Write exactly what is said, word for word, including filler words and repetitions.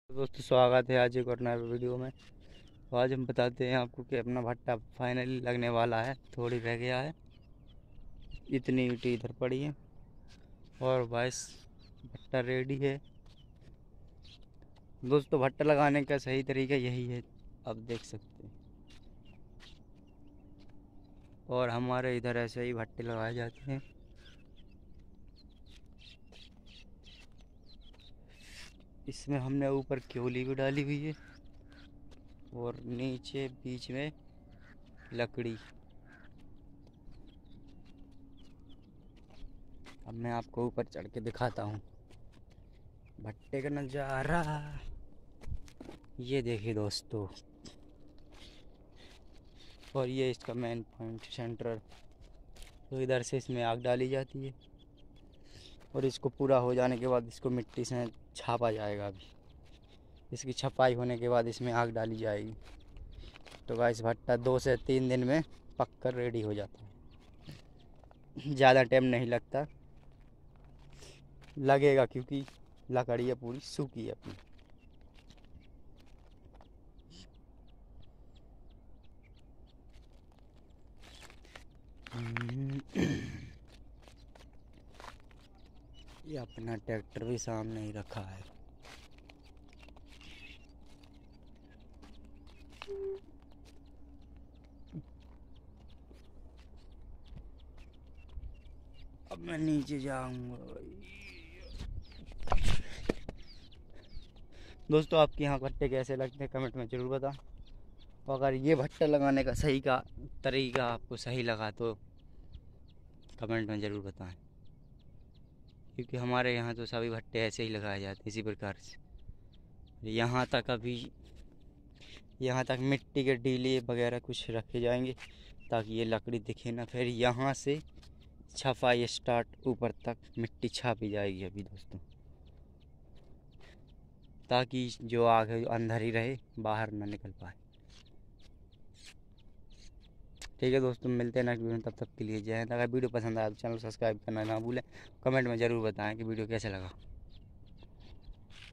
दोस्तों स्वागत है आज एक और नए वीडियो में। तो आज हम बताते हैं आपको कि अपना भट्टा फाइनली लगने वाला है, थोड़ी रह गया है। इतनी ईंटें इधर पड़ी हैं और बस भट्टा रेडी है। दोस्तों भट्टा लगाने का सही तरीका यही है, आप देख सकते हैं। और हमारे इधर ऐसे ही भट्टे लगाए जाते हैं। इसमें हमने ऊपर क्योली भी डाली हुई है और नीचे बीच में लकड़ी। अब मैं आपको ऊपर चढ़ के दिखाता हूँ भट्टे का नज़ारा। ये देखिए दोस्तों, और ये इसका मेन पॉइंट सेंटर। तो इधर से इसमें आग डाली जाती है और इसको पूरा हो जाने के बाद इसको मिट्टी से छापा जाएगा। अभी इसकी छपाई होने के बाद इसमें आग डाली जाएगी। तो गाइस भट्टा दो से तीन दिन में पक कर रेडी हो जाता है। ज़्यादा टाइम नहीं लगता, लगेगा क्योंकि लकड़ी पूरी सूखी है अपनी। ये अपना ट्रैक्टर भी सामने ही रखा है। अब मैं नीचे जाऊंगा। दोस्तों आपके यहाँ भट्टे कैसे लगते हैं कमेंट में ज़रूर बताएं। और अगर ये भट्टा लगाने का सही का तरीका आपको सही लगा तो कमेंट में ज़रूर बताएं, क्योंकि हमारे यहाँ तो सभी भट्टे ऐसे ही लगाए जाते हैं इसी प्रकार से। यहाँ तक अभी यहाँ तक मिट्टी के डीले वगैरह कुछ रखे जाएंगे ताकि ये लकड़ी दिखे ना। फिर यहाँ से छपाई स्टार्ट, ऊपर तक मिट्टी छापी जाएगी अभी दोस्तों, ताकि जो आग है अंदर ही रहे, बाहर ना निकल पाए। ठीक है दोस्तों, मिलते हैं नेक्स्ट वीडियो में। तब तक के लिए जय हिंद। अगर वीडियो पसंद आया तो चैनल सब्सक्राइब करना ना भूलें। कमेंट में ज़रूर बताएं कि वीडियो कैसे लगा।